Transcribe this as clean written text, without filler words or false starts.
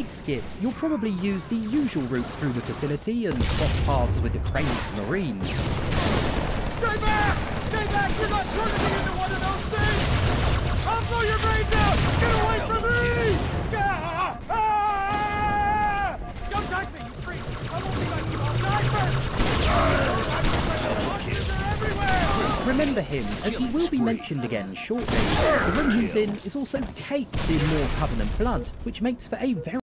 light skip, you'll probably use the usual route through the facility and cross paths with the Cranes Marines. Stay back! Stay back! You're not turning me into one of those things! I'll blow your brains out! Get away from me! Ah! Ah! Don't touch me, you freak! I won't be like you, I'll die first! Monsters are everywhere! Remember him, as he will be mentioned again shortly. The room he's in is also caked in more Covenant blood, which makes for a very